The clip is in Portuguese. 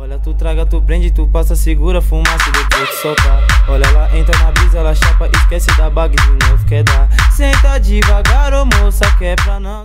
Olha, tu traga, tu prende, tu passa, segura, fumaça e depois te solta. Olha, ela entra na brisa, ela chapa, esquece da baga de novo, quer dar. Senta devagar, ô moça, quer pra não